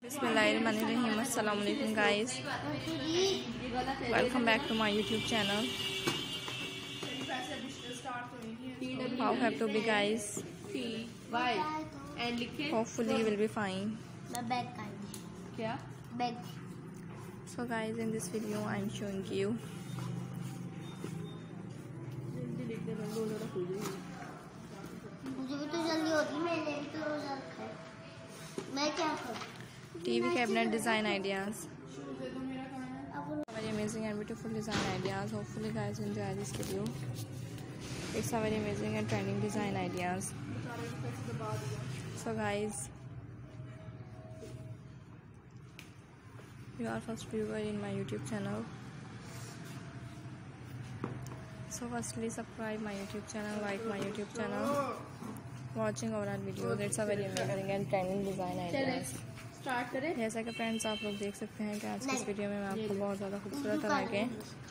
बिस्मिल्लाहिर्रहमानिर्रहीम। अस्सलाम वालेकुम guys, welcome back to my YouTube channel. How have to be guys? Hopefully you will be fine. क्या? So guys, in this video I am showing you मुझे भी तो जल्दी होती, मैंने भी तो रोजा रखा है, मैं क्या करूं? TV cabinet design ideas. Very amazing and beautiful design ideas. Hopefully guys enjoy this video. It's a very amazing and trending design ideas. So guys, you are first viewer in my YouTube channel, so firstly subscribe my YouTube channel, like my YouTube channel, watching our videos. It's a very amazing and trending design ideas. Start करें। जैसा कि friends आप लोग देख सकते हैं कि आज की इस वीडियो में मैं आपको बहुत ज़्यादा खूबसूरत तरह के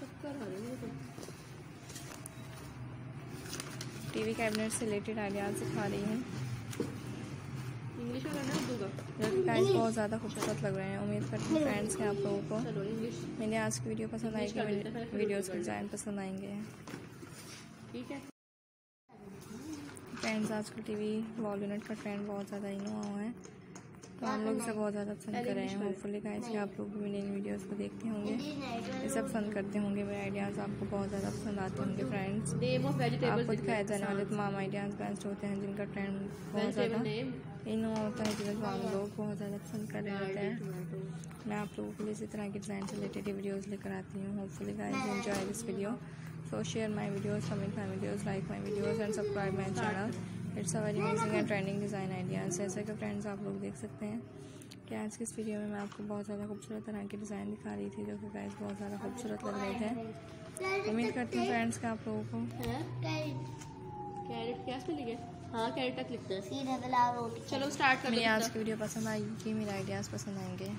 टीवी कैबिनेट से रिलेटेड आइडियाज सिखा रही हूँ, इंग्लिश में करना दूंगा, जो कि गाइस बहुत ज़्यादा खूबसूरत लग रहे हैं। उम्मीद करती हूँ फ्रेंड्स के आप लोगों को मेरी आज की वीडियो पसंद आएगी, मेरी वीडियोस के डिज़ाइन पसंद आएंगे। ठीक है फ्रेंड्स, आजकल टीवी वॉल यूनिट का ट्रेंड बहुत ज़्यादा इन हुआ है, तो हम लोग इसे बहुत ज़्यादा पसंद कर रहे हैं। होपफुली गाइस कि आप लोग भी मेरी वीडियोस को देखते होंगे, इसे पसंद करते होंगे, मेरे आइडियाज़ आपको बहुत ज़्यादा पसंद आते होंगे। फ्रेंड्स, आपको दिखाए जाने वाले तमाम आइडियाज़ बेस्ट होते हैं जिनका ट्रेंड बहुत ज़्यादा इन हुआ होता है, जिन्हें तमाम लोग बहुत ज़्यादा पसंद कर रहे होते हैं। मैं आप लोगों के लिए इसी तरह की डिज़ाइन से रिलेटेड वीडियोज़ लेकर आती हूँ। Hopefully guys enjoy this video, so share my videos, comment my videos, like my videos and subscribe my channel. It's a very amazing and trending design ideas. जैसे कि फ्रेंड्स आप लोग देख सकते हैं कि आज की इस वीडियो में मैं आपको बहुत ज़्यादा खूबसूरत तरह की डिज़ाइन दिखा रही थी, जो कि गाइस बहुत ज़्यादा खूबसूरत लग रहे थे। उम्मीद करती हूँ फ्रेंड्स कि आप लोगों को कैरेट क्या मिल गया। हाँ, कैरेट तक लिखते हैं। चलो स्टार्ट कर। मेरी आज की वीडियो पसंद आएगी, मेरे आइडियाज़ पसंद आएंगे।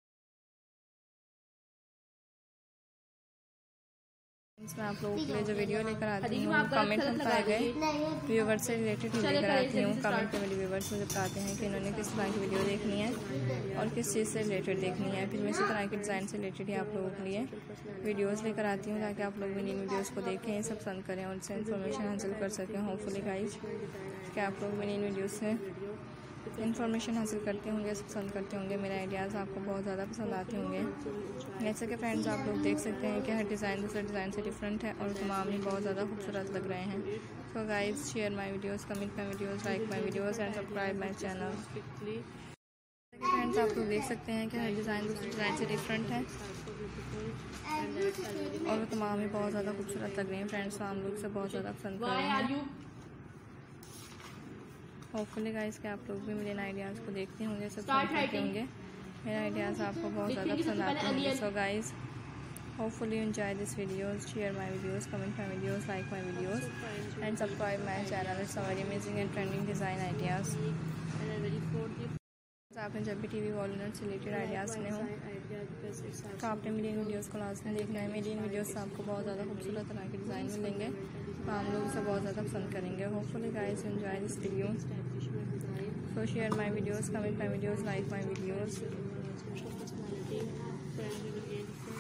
मैं आप लोगों के लिए जो वीडियो लेकर आती हूँ कमेंट में पाए गए व्यूवर से रिलेटेड लेकर आती हूँ। कमेंट में मेरे व्यूवर्स मुझे बताते हैं कि इन्होंने किस तरह की वीडियो देखनी है और किस चीज़ से रिलेटेड देखनी है। फिर मैं इसी तरह की डिज़ाइन से रिलेटेड ही आप लोगों के लिए वीडियोस लेकर आती हूँ, ताकि आप लोग मेरी वीडियोस को देखें, इसे पसंद करें और इससे इन्फॉर्मेशन हासिल कर सकें। होपफुली गाइस कि आप लोग मेरी इन वीडियोज़ से इन्फॉर्मेशन हासिल करते होंगे, पसंद करते होंगे, मेरे आइडियाज़ आपको बहुत ज़्यादा पसंद आते होंगे। जैसे कि फ्रेंड्स आप लोग देख सकते हैं कि हर डिज़ाइन दूसरे डिज़ाइन से डिफरेंट है और तमाम ही बहुत ज़्यादा खूबसूरत लग रहे हैं। So guys share my videos, comment my videos, like my videos and subscribe my channel. Friends आप लोग देख सकते हैं कि हर डिज़ाइन दूसरे डिज़ाइन से डिफरेंट है और वो तमाम ही बहुत ज़्यादा खूबसूरत लग रहे हैं। फ्रेंड्स हम लोग इसे बहुत ज़्यादा पसंद कर रहे हैं। होपफुली गाइस कि आप लोग भी मेरे आइडियाज़ को देखते होंगे, सब्सक्राइब करते होंगे, मेरे आइडियाज़ आपको बहुत ज़्यादा पसंद आते होंगे। So guys hopefully enjoy this videos, share my videos, comment my videos, like my videos and subscribe my channel. It's a very amazing and trending design ideas. आपने जब भी टीवी वॉल यूनिट से रिलेटेड आइडियाज़ सुने हों तो आपने मेरी इन videos को लाजमी देखना है। मेरी इन वीडियोस से आपको बहुत ज़्यादा खूबसूरत तरह के डिज़ाइन मिलेंगे, तो हम लोग इसे बहुत ज़्यादा पसंद करेंगे। Hopefully guys enjoy this video, so share my videos, comment my videos, like my videos.